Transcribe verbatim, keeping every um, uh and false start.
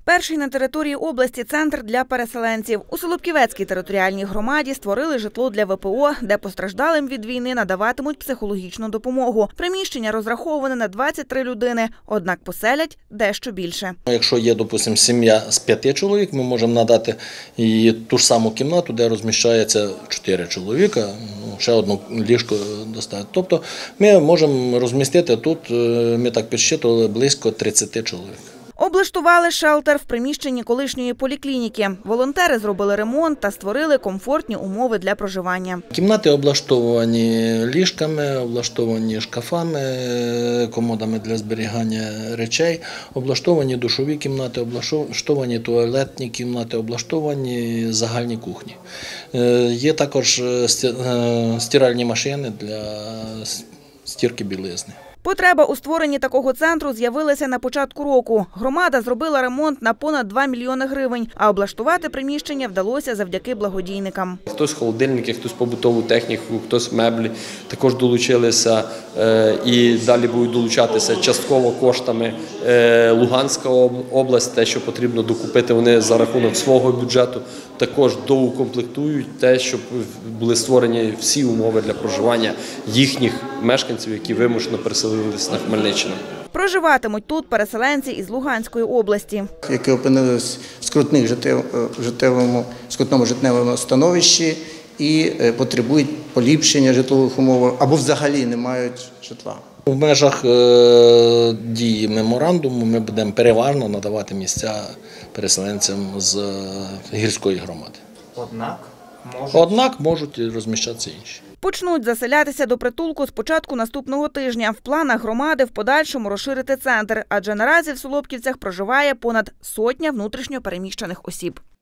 Перший на території області центр для переселенців. У Солопківецькій територіальній громаді створили житло для ве пе о, де постраждалим від війни надаватимуть психологічну допомогу. Приміщення розраховане на двадцять три людини, однак поселять дещо більше. Якщо є, допустимо, сім'я з п'яти чоловік, ми можемо надати і ту ж саму кімнату, де розміщається чотири чоловіка, ще одну ліжко достати. Тобто ми можемо розмістити тут, ми так підсчитували, близько тридцяти чоловік. Облаштували шелтер в приміщенні колишньої поліклініки. Волонтери зробили ремонт та створили комфортні умови для проживання. Кімнати облаштовані ліжками, облаштовані шкафами, комодами для зберігання речей, облаштовані душові кімнати, облаштовані туалетні кімнати, облаштовані загальні кухні. Є також стиральні машини для стірки білизни. Потреба у створенні такого центру з'явилася на початку року. Громада зробила ремонт на понад два мільйони гривень, а облаштувати приміщення вдалося завдяки благодійникам. Хтось холодильники, хтось побутову техніку, хтось меблі також долучилися і далі будуть долучатися частково коштами. Луганська область, те, що потрібно докупити, вони за рахунок свого бюджету також доукомплектують те, щоб були створені всі умови для проживання їхніх мешканців, які вимушено переселилися на Хмельниччину. Проживатимуть тут переселенці із Луганської області, які опинились в скрутних життєвому, скрутному життєвому становищі і потребують поліпшення житлових умов або взагалі не мають житла. В межах дії меморандуму ми будемо переважно надавати місця переселенцям з гірської громади. Однак можуть, Однак можуть розміщатися інші. Почнуть заселятися до притулку з початку наступного тижня. В планах громади в подальшому розширити центр, адже наразі в Солопківцях проживає понад сотня внутрішньо переміщених осіб.